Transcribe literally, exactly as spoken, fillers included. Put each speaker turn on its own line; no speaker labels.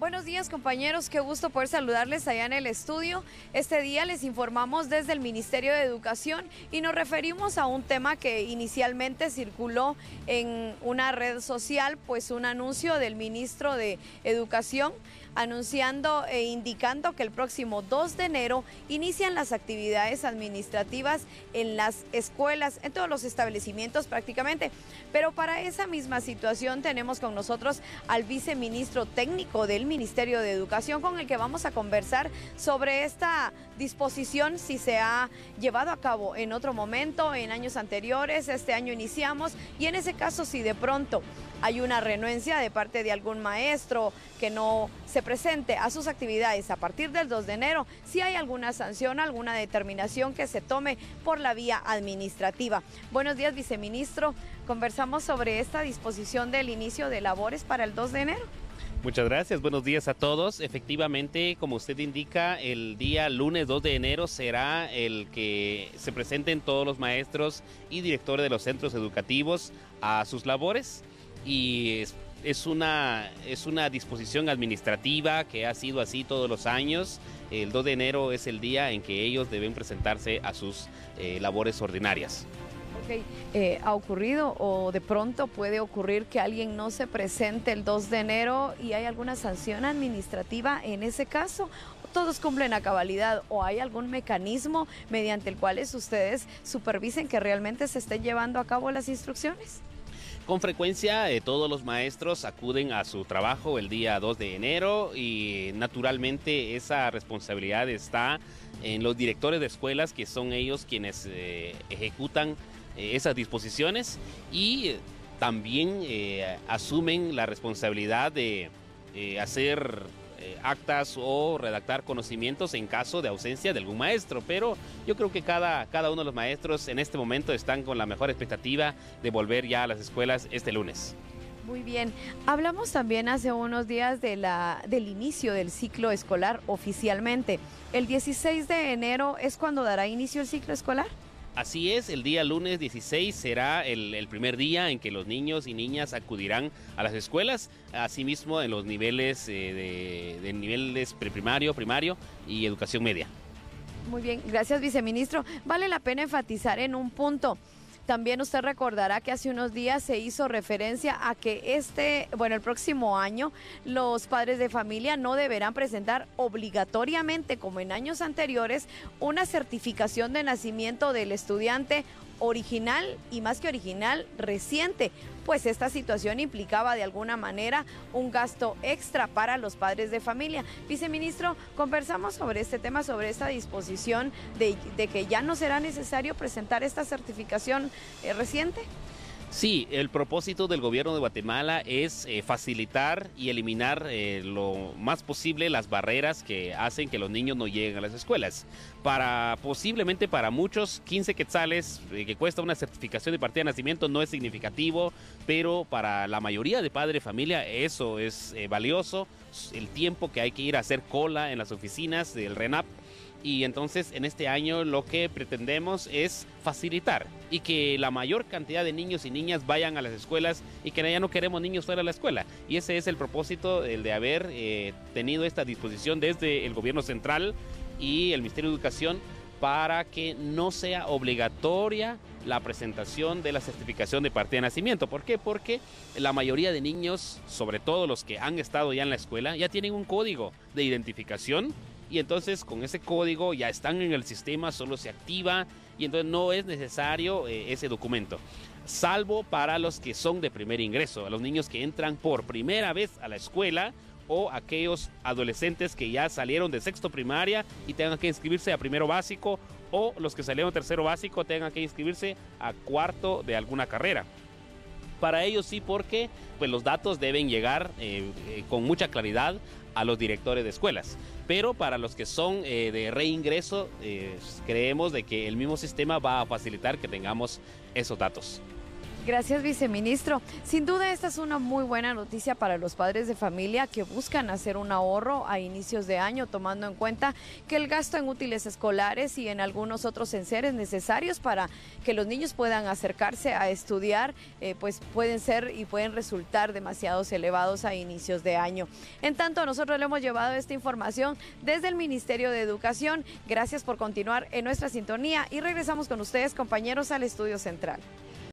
Buenos días, compañeros, qué gusto poder saludarles allá en el estudio. Este día les informamos desde el Ministerio de Educación y nos referimos a un tema que inicialmente circuló en una red social, pues un anuncio del ministro de Educación anunciando e indicando que el próximo dos de enero inician las actividades administrativas en las escuelas, en todos los establecimientos prácticamente. Pero para esa misma situación tenemos con nosotros al viceministro técnico del Ministerio de Educación, con el que vamos a conversar sobre esta disposición, si se ha llevado a cabo en otro momento, en años anteriores, este año iniciamos, y en ese caso si de pronto hay una renuencia de parte de algún maestro que no se presente a sus actividades a partir del dos de enero, si hay alguna sanción, alguna determinación que se tome por la vía administrativa. Buenos días, viceministro. Conversamos sobre esta disposición del inicio de labores para el dos de enero.
Muchas gracias, buenos días a todos. Efectivamente, como usted indica, el día lunes dos de enero será el que se presenten todos los maestros y directores de los centros educativos a sus labores, y es, es, una, es una disposición administrativa que ha sido así todos los años. El dos de enero es el día en que ellos deben presentarse a sus eh, labores ordinarias.
Okay. Eh, ¿Ha ocurrido o de pronto puede ocurrir que alguien no se presente el dos de enero y hay alguna sanción administrativa en ese caso? ¿Todos cumplen a cabalidad o hay algún mecanismo mediante el cual ustedes supervisen que realmente se estén llevando a cabo las instrucciones?
Con frecuencia eh, todos los maestros acuden a su trabajo el día dos de enero y naturalmente esa responsabilidad está en los directores de escuelas, que son ellos quienes eh, ejecutan eh, esas disposiciones, y eh, también eh, asumen la responsabilidad de eh, hacer eh, actas o redactar conocimientos en caso de ausencia de algún maestro. Pero yo creo que cada, cada uno de los maestros en este momento están con la mejor expectativa de volver ya a las escuelas este lunes.
Muy bien. Hablamos también hace unos días de la, del inicio del ciclo escolar oficialmente. ¿El dieciséis de enero es cuando dará inicio el ciclo escolar?
Así es, el día lunes dieciséis será el, el primer día en que los niños y niñas acudirán a las escuelas, asimismo en los niveles eh, de, de niveles preprimario, primario y educación media.
Muy bien, gracias, viceministro. Vale la pena enfatizar en un punto. También usted recordará que hace unos días se hizo referencia a que este, bueno, el próximo año los padres de familia no deberán presentar obligatoriamente, como en años anteriores, una certificación de nacimiento del estudiante original y, más que original, reciente, pues esta situación implicaba de alguna manera un gasto extra para los padres de familia. Viceministro, conversamos sobre este tema, sobre esta disposición de, de que ya no será necesario presentar esta certificación eh, reciente.
Sí, el propósito del gobierno de Guatemala es eh, facilitar y eliminar eh, lo más posible las barreras que hacen que los niños no lleguen a las escuelas. Para posiblemente para muchos, quince quetzales eh, que cuesta una certificación de partida de nacimiento no es significativo, pero para la mayoría de padres de familia eso es eh, valioso, el tiempo que hay que ir a hacer cola en las oficinas del RENAP. Y entonces en este año lo que pretendemos es facilitar y que la mayor cantidad de niños y niñas vayan a las escuelas, y que ya no queremos niños fuera de la escuela. Y ese es el propósito, el de haber eh, tenido esta disposición desde el gobierno central y el Ministerio de Educación, para que no sea obligatoria la presentación de la certificación de partida de nacimiento. ¿Por qué? Porque la mayoría de niños, sobre todo los que han estado ya en la escuela, ya tienen un código de identificación, y entonces con ese código ya están en el sistema, solo se activa, y entonces no es necesario eh, ese documento, salvo para los que son de primer ingreso, a los niños que entran por primera vez a la escuela, o aquellos adolescentes que ya salieron de sexto primaria y tengan que inscribirse a primero básico, o los que salieron de tercero básico tengan que inscribirse a cuarto de alguna carrera. Para ellos sí, porque pues, los datos deben llegar eh, eh, con mucha claridad a los directores de escuelas. Pero para los que son eh, de reingreso, eh, creemos de que el mismo sistema va a facilitar que tengamos esos datos.
Gracias, viceministro. Sin duda esta es una muy buena noticia para los padres de familia que buscan hacer un ahorro a inicios de año, tomando en cuenta que el gasto en útiles escolares y en algunos otros enseres necesarios para que los niños puedan acercarse a estudiar, eh, pues pueden ser y pueden resultar demasiados elevados a inicios de año. En tanto, nosotros le hemos llevado esta información desde el Ministerio de Educación. Gracias por continuar en nuestra sintonía y regresamos con ustedes, compañeros, al estudio central.